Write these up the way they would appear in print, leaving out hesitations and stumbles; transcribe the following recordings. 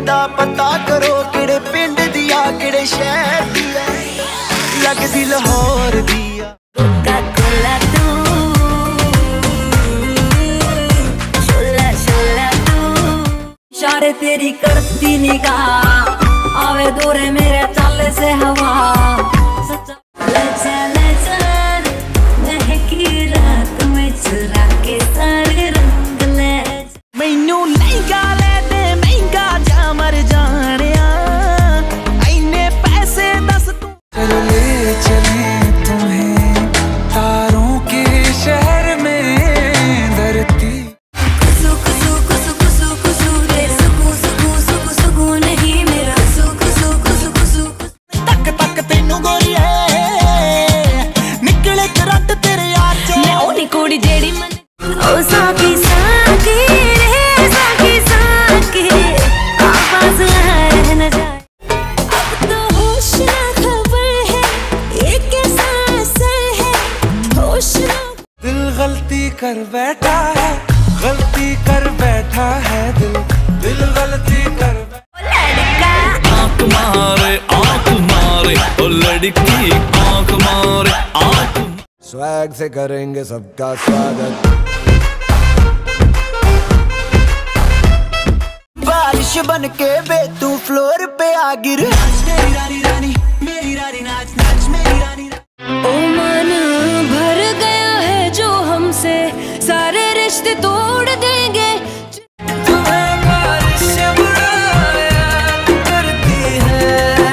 दा पता करो किड़े पिंड दिया किड़े शहर दिया लगदी लाहौर दिया कोका कोला तू शोला शोला तू इशारे तेरी करती निगाह आवे दूरे मेरे चाले से हवा सच्चा महकी रात में चुरा के सारे रंग ले मैनू नहीं गाले दे महंगा जा मर जाने इन्ने पैसे दस तू चलो ले चले तुम्हें तारों के शहर में धरती कुसु कुसु कुसु कुसु कुसु रे सुकू सुकू सुकू सुकू नहीं मेरा सुकू सुकू सुकू सुकू तक तक तेनू गोरी है निकले करट तेरे यार च मैं ओनी कुड़ी जेड़ी मन ओ साकी साकी रे साकी साकी आवाज है न जाए अब तो होश ना खबर है ये कैसा असर है होश ना दिल गलती कर बैठा है गलती कर बैठा है दिल दिल गलती कर आँख मारे ओ लड़की आँख मारे आँख स्वैग से करेंगे सबका स्वागत बारिश बन के बे तू फ्लोर पे आ गिर मेरी रानी रानी मेरी रानी नाच नाच मेरी रानी ओ मन भर गया है जो हमसे सारे रिश्ते तोड़ देंगे तुम्हें बारिश बुराया करती है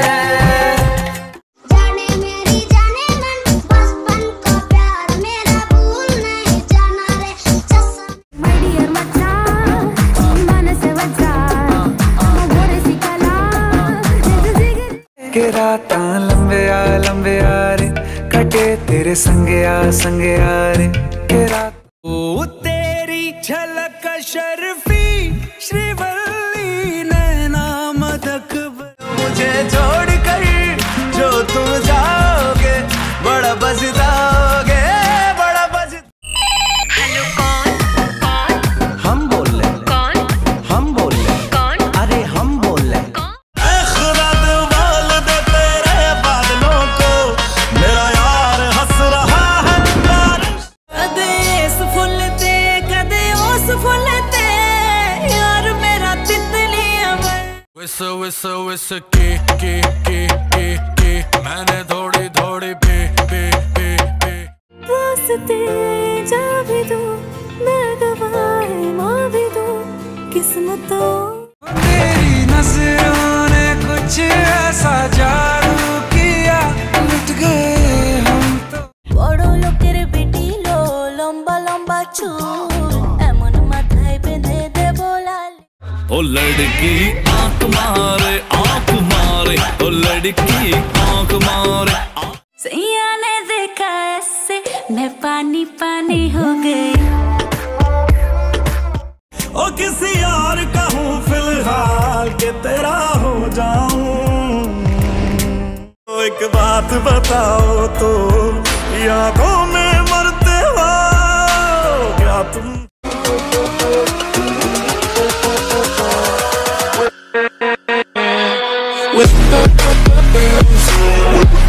जाने मेरी जाने मन बचपन का प्यार मेरा भूल नहीं जाना रे ससा माय डियर मच्चा मन से वजा मोरे सिकला के रातां लंबे आ रे कटे तेरे संगे आ रे के रात ओ तेरी झलक शर्फी श्रीवल्ली नैना मदक मुझे छोड़ कर जो तुम जाओगे बड़ा बजदाओगे बड़ा बज हेलो कौन हम बोल रहे कौन हम बोल रहे कौन अरे हम बोल रहे कौन खुदा बोल दे तेरे बादलों को मेरा यार हंस रहा है कदे इस फुल ते यार मेरा तितली अमर विस के मैंने थोड़ी थोड़ी पे रास्ते जा भी दो मैं गवाए माँ भी दो किस्मतों तेरी नजरों ने कुछ ऐसा जादू किया लुट गए हम तो बड़ो लोकेर बेटी लो लंबा लंबा चूल एमन माथाय बेंधे दे बोलाल ओ लड़की आँख मारे ओ लड़की आँख मारे सैया ने देखा ऐसे मैं पानी पानी हो गई ओ किसी और का हूँ फिलहाल के तेरा हो जाऊं तो एक बात बताओ तो यादों में मरते हो क्या तुम with